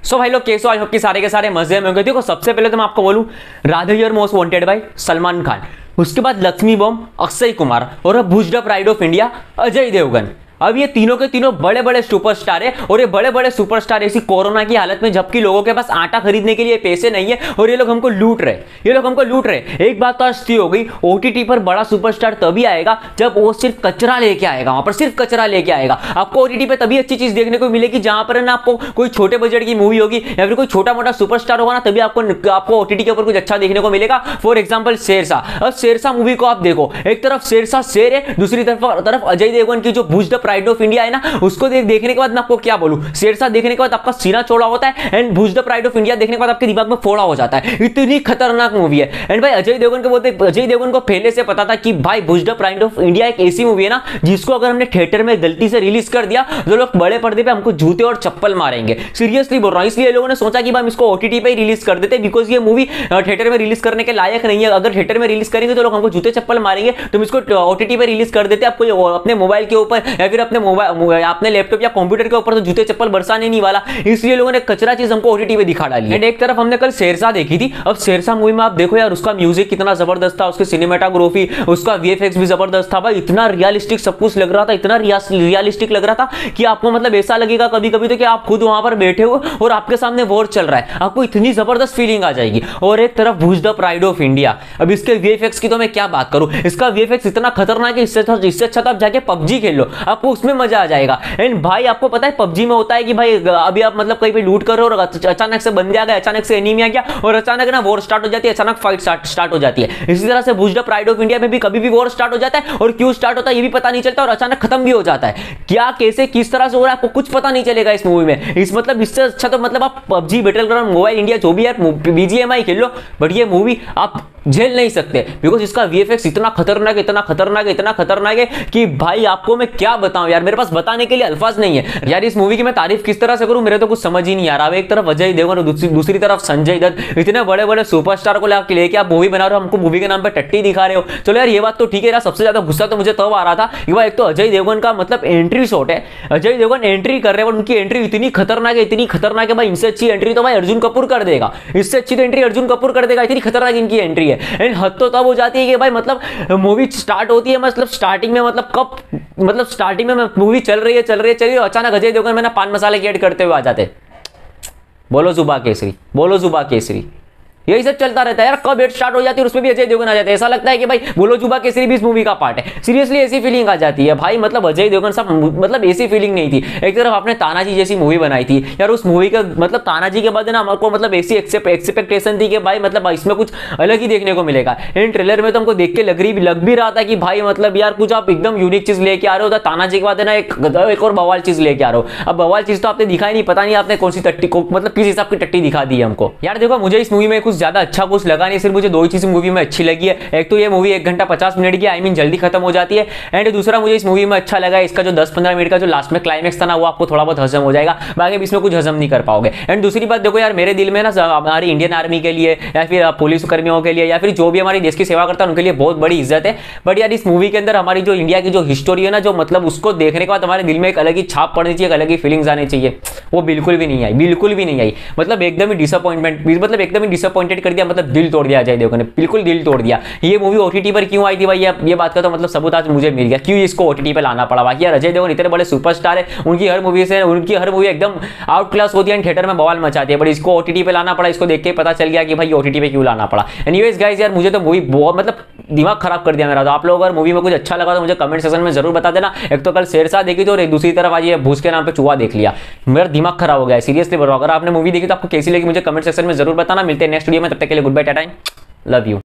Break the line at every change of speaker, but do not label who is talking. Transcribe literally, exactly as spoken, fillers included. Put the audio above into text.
सो भाई लोग कैसे हो, आई होप कि सारे के सारे मजे में होंगे। देखो सबसे पहले तो मैं आपको बोलूं, Radhe your most wanted by Salman Khan, उसके बाद लक्ष्मी बॉम्ब अक्षय कुमार, और अब Bhuj the pride of India Ajay Devgn. अब ये तीनों के तीनों बड़े बड़े सुपरस्टार है, और ये बड़े बड़े सुपरस्टार ऐसी कोरोना की हालत में, जबकि लोगों के पास आटा खरीदने के लिए पैसे नहीं है, और ये लोग हमको लूट रहे ये लोग हमको लूट रहे एक बात तो अच्छी हो गई, ओटीटी पर बड़ा सुपरस्टार तभी आएगा जब वो सिर्फ कचरा लेके आएगा, वहां पर सिर्फ कचरा लेके आएगा। आपको ओटीटी पे तभी अच्छी चीज देखने को मिलेगी जहां पर ना आपको कोई छोटे बजट की मूवी होगी या फिर कोई छोटा मोटा सुपरस्टार होगा ना, तभी आपको आपको ओटीटी के ऊपर कुछ अच्छा देखने को मिलेगा। For example Shershaah. अब शेरशाह मूवी को आप देखो, एक तरफ शेरशाह शेर है, दूसरी तरफ तरफ अजय देवगन की जो Bhuj the pride of India है ना, उसको देख देखने के बाद मैं आपको क्या बोलूं, शेरशाह देखने के बाद आपका सीना चौड़ा होता है, and Bhuj the pride of India देखने के बाद आपके दिमाग में फोड़ा हो जाता है। इतनी खतरनाक मूवी है। एंड भाई अजय देवगन को बोलते, अजय देवगन को पहले से पता था कि भाई Bhuj the pride of India एक ऐसी मूवी है ना, जिसको अगर हमने थिएटर में गलती से रिलीज कर दिया तो लोग बड़े पर्दे पे हमको जूते और चप्पल मारेंगे। सीरियसली बोल रहा हूं। इसलिए लोगों ने सोचा कि भाई इसको ओटीटी पे ही रिलीज कर देते, बिकॉज ये मूवी थिएटर में रिलीज करने के लायक नहीं है। अगर थिएटर में रिलीज करेंगे तो लोग हमको जूते चप्पल मारेंगे, तो इसको ओटीटी पे रिलीज कर देते। आपको अपने मोबाइल के ऊपर या फिर अपने मोबाइल अपने लैपटॉप या कंप्यूटर के ऊपर तो जूते चप्पल बरसाने नहीं वाला, इसलिए लोगों ने कचरा चीज हमको ओटीटी पे दिखा डाली। एंड एक तरफ हमने कल शेरशाह देखी थी। अब शेरशाह मूवी में आप देखो यार, उसका म्यूजिक कितना जबरदस्त था, उसकी सिनेमेटोग्राफी, उसका वीएफएक्स भी जबरदस्त था भाई। इतना रियलिस्टिक सब कुछ लग रहा था, इतना रियलिस्टिक लग रहा था कि आपको मतलब ऐसा लगेगा कभी कभी तो कि आप खुद वहां पर बैठे हो और आपके सामने वॉर चल रहा है, आपको इतनी जबरदस्त फीलिंग आ जाएगी। और एक तरफ Bhuj the pride of India. अब इसके वीएफएक्स की तो मैं क्या बात करूं, इसका वीएफएक्स इतना खतरनाक है, इससे इससे अच्छा तो आप जाके पबजी खेल लो, आपको उसमें मजा आ जाएगा। एंड भाई आपको पता है पबजी में होता है कि भाई अभी आप मतलब कहीं पे लूट कर रहे हो और अचानक से बंदे आ गए, अचानक से एनिमी आ गया और अचानक ना वॉर स्टार्ट हो जाती है, अचानक फाइट स्टार्ट हो जाती है। इसी तरह से Bhuj the pride of India में भी कभी भी वॉर स्टार्ट हो जाता है और क्यों स्टार्ट होता है ये भी पता नहीं चलता, और अचानक खत्म भी हो जाता है। क्या कैसे किस तरह से हो रहा है आपको कुछ पता नहीं चलेगा इस मूवी में। इस मतलब इससे अच्छा तो मतलब आप PUBG battleground mobile India जो भी है बीजीएमआई खेल लो, बट ये मूवी आप झेल नहीं सकते, बिकॉज इसका वीएफएक्स इतना खतरनाक है, इतना खतरनाक है, इतना खतरनाक है कि भाई आपको मैं क्या बताऊं यार, मेरे पास बताने के लिए अल्फाज नहीं है यार। इस मूवी की मैं तारीफ किस तरह से करूं, मेरे तो कुछ समझ ही नहीं आ रहा। एक तरफ अजय देवगन और दूसरी, दूसरी तरफ संजय दत्त, इतने बड़े बड़े सुपरस्टार को लेके आप मूवी बना रहे हो, हमको मूवी के नाम पे टट्टी दिखा रहे हो। चलो यार ये बात तो ठीक है यार, सबसे ज्यादा गुस्सा तो मुझे तब आ रहा था कि भाई एक तो अजय देवगन का मतलब एंट्री शॉट है, अजय देवगन एंट्री कर रहे हैं, उनकी एंट्री इतनी खतरनाक है, इतनी खतरनाक है भाई, इनसे अच्छी एंट्री तो भाई अर्जुन कपूर कर देगा, इससे अच्छी तो एंट्री अर्जुन कपूर कर देगा, इतनी खतरनाक इनकी एंट्री है। एंड हद तो तब हो जाती है कि भाई मतलब मूवी स्टार्ट होती है, मतलब स्टार्टिंग में मतलब कब मतलब स्टार्टिंग में मूवी चल रही है चल रही है चल रही है अचानक अजय देवगन में ना पान मसाले की ऐड करते हुए आ जाते। बोलो जुबा केसरी, बोलो जुबा केसरी, यही सब चलता रहता है यार। कब एड स्टार्ट हो जाती है और उसमें भी अजय देवगन आ जाते हैं, ऐसा लगता है कि भाई बोलो जुबा केसरी भी इस मूवी का पार्ट है। सीरियसली ऐसी फीलिंग आ जाती है भाई, मतलब अजय देवगन साहब मतलब ऐसी फीलिंग नहीं थी। एक तरफ आपने तानाजी जैसी मूवी बनाई थी यार, उस मूवी का मतलब तानाजी के बाद ना हमको मतलब ऐसी एक्सपेक्टेशन थी कि भाई मतलब इसमें कुछ अलग ही देखने को मिलेगा। इन ट्रेलर में तो हमको देख के लग रही लग भी रहा था कि भाई मतलब यार कुछ आप एकदम यूनिक चीज लेके आ रहे हो, तानाजी के बाद ना एक एक और बवाल चीज लेके आ रहे हो। अब बवाल चीज तो आपने दिखाई नहीं, पता नहीं आपने कौन सी टट्टी को मतलब किस हिसाब की टट्टी दिखा दी है हमको यार। देखो मुझे इस मूवी में कुछ ज्यादा अच्छा कुछ लगा नहीं, सिर्फ मुझे दो ही चीज मूवी में अच्छी लगी है। एक तो ये मूवी एक घंटा पचास मिनट की आई मीन जल्दी खत्म हो जाती है, एंड दूसरा मुझे इस मूवी में अच्छा लगा इसका जो दस पंद्रह मिनट का जो लास्ट में क्लाइमैक्स था ना, वो आपको थोड़ा बहुत हजम हो जाएगा, बाकी इसमें कुछ हजम नहीं कर पाओगे। एंड दूसरी बात देखो यार, मेरे दिल में ना हमारी इंडियन आर्मी के लिए या फिर पुलिस कर्मियों के लिए या फिर जो भी हमारी देश की सेवा करता है उनके लिए बहुत बड़ी इज्जत है। बट यार इस मूवी के अंदर हमारी जो इंडिया की जो हिस्टोरी है ना, जो मतलब उसको देखने के बाद हमारे दिल में एक अलग ही छाप पड़नी चाहिए, एक अलग ही फीलिंग्स आनी चाहिए, वो बिल्कुल भी नहीं आई, बिल्कुल भी नहीं आई। मतलब एकदम ही डिसअपॉइंटमेंट, मतलब एकदम ही डिसअपॉइंटेड कर दिया, मतलब दिल तोड़ दिया अजय देवगन ने, बिल्कुल दिल तोड़ दिया। ये मूवी ओटीटी पर क्यों आई थी भाई, ये बात का तो मतलब सबूत आज मुझे मिल गया क्यों इसको ओटीटी पे लाना पड़ा। बाकी यार अजय देवगन इतने बड़े सुपरस्टार है, उनकी हर मूवी से उनकी हर मूवी एकदम आउट क्लास होती है, थिएटर में बवाल मचाती है, बट इसको ओटीटी पे लाना पड़ा, इसको देख के पता चल गया कि भाई ओटीटी पे क्यों लाना पड़ा। एनीवेज गाइस यार मुझे तो मूवी बहुत मतलब दिमाग खराब कर दिया मेरा। तो आप लोग अगर मूवी में कुछ अच्छा लगा तो मुझे कमेंट सेक्शन में जरूर बता देना। एक तो कल शेरशाह देखी थी और एक दूसरी तरफ आज ये भूज के नाम पे चूहा देख लिया, मेरा दिमाग खराब हो गया सीरियसली बोल रहा हूं। अगर आपने मूवी देखी तो आपको कैसी लगी मुझे कमेंट सेक्शन में जरूर बताना। मिलते हैं नेक्स्ट वीडियो में, तब तक के लिए goodbye, tata, love you.